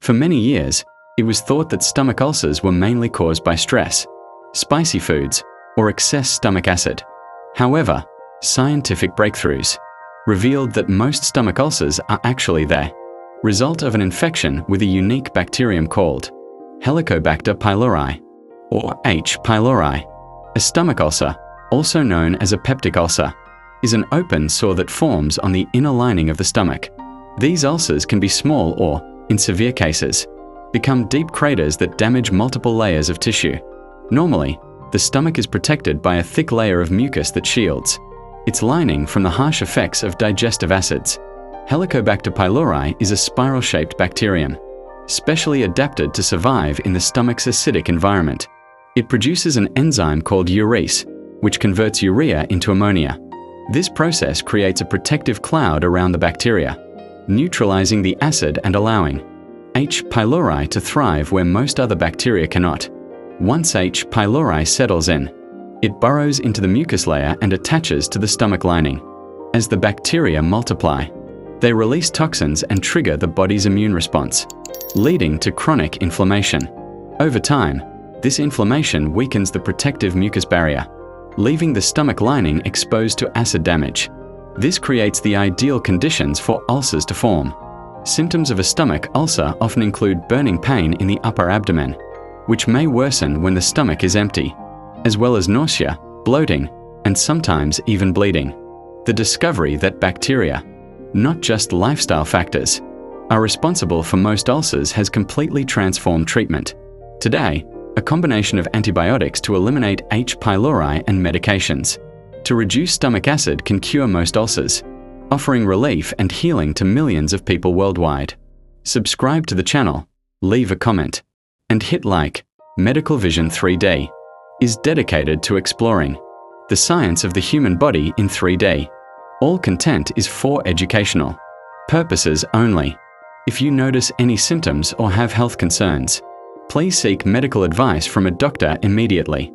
For many years, it was thought that stomach ulcers were mainly caused by stress, spicy foods, or excess stomach acid. However, scientific breakthroughs revealed that most stomach ulcers are actually the result of an infection with a unique bacterium called Helicobacter pylori, or H. pylori. A stomach ulcer, also known as a peptic ulcer, is an open sore that forms on the inner lining of the stomach. These ulcers can be small or, in severe cases, become deep craters that damage multiple layers of tissue. Normally, the stomach is protected by a thick layer of mucus that shields its lining from the harsh effects of digestive acids. Helicobacter pylori is a spiral-shaped bacterium, specially adapted to survive in the stomach's acidic environment. It produces an enzyme called urease, which converts urea into ammonia. This process creates a protective cloud around the bacteria, neutralizing the acid and allowing H. pylori to thrive where most other bacteria cannot. Once H. pylori settles in, it burrows into the mucus layer and attaches to the stomach lining. As the bacteria multiply, they release toxins and trigger the body's immune response, leading to chronic inflammation. Over time, this inflammation weakens the protective mucus barrier, leaving the stomach lining exposed to acid damage. This creates the ideal conditions for ulcers to form. Symptoms of a stomach ulcer often include burning pain in the upper abdomen, which may worsen when the stomach is empty, as well as nausea, bloating, and sometimes even bleeding. The discovery that bacteria, not just lifestyle factors, are responsible for most ulcers has completely transformed treatment. Today, a combination of antibiotics to eliminate H. pylori and medications to reduce stomach acid can cure most ulcers, offering relief and healing to millions of people worldwide. Subscribe to the channel, leave a comment, and hit like. Medical Vision 3D is dedicated to exploring the science of the human body in 3D. All content is for educational purposes only. If you notice any symptoms or have health concerns, please seek medical advice from a doctor immediately.